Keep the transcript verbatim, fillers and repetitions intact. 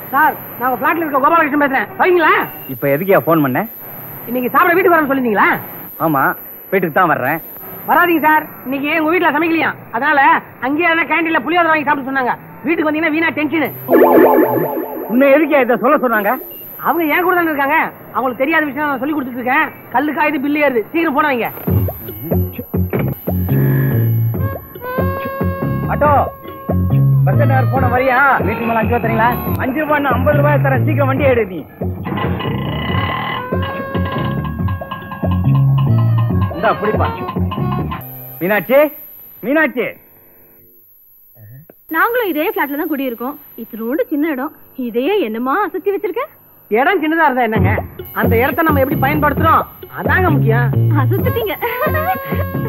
Sir நான் உங்க பிளாட்ல இருக்க கோபால கிருஷ்ணன் பேசுறேன். சரிங்களா? இப்ப எதுக்கியா போன் பண்ண? இன்னைக்கு சாப்பிட வீட்டுக்கு வரேன்னு சொல்லிருந்தீங்களா? ஆமா, வீட்டுக்கு தான் வர்றேன். வராதீங்க சார், இன்னைக்கு உங்க வீட்டுல சமைக்கலையா, அதனால அங்கேயே கேண்டீன்ல புளியோதரை வாங்கி சாப்பிட்டு சொன்னாங்க. வீட்டுக்கு வந்தீங்கன்னா வீணா டென்ஷன். உன்னை எதுக்கியா இதை சொல்ல சொன்னாங்க? அவங்க ஏன் கூட தானே இருக்காங்க, அவங்களுக்கு தெரியாத விஷயம் நான் சொல்லி கொடுத்துட்டு இருக்கேன். கல்லு காயுது பில்லு ஏறுது, சீக்கிரம் போன வைங்க. ஆட்டோ பஸ் ஸ்டாண்ட் போன வரியா? வீட்டுக்கு மேல அஞ்சு ரூபா தரீங்களா? அஞ்சு ரூபாய் ஐம்பது ரூபாய் தர, சீக்கிரம் வண்டி எடு. நீ இந்தா புடிப்பா. மீனாட்சி, மீனாட்சி, நாங்களும் இதே பிளாட்ல தான் குடியிருக்கோம். இத்தனோடு சின்ன இடம், இதையே என்னமா அசத்தி வச்சிருக்க? இடம் சின்னதா இருந்தா என்னங்க, அந்த இடத்த நம்ம எப்படி பயன்படுத்துறோம் அதாங்க முக்கியம். அசத்திட்டீங்க.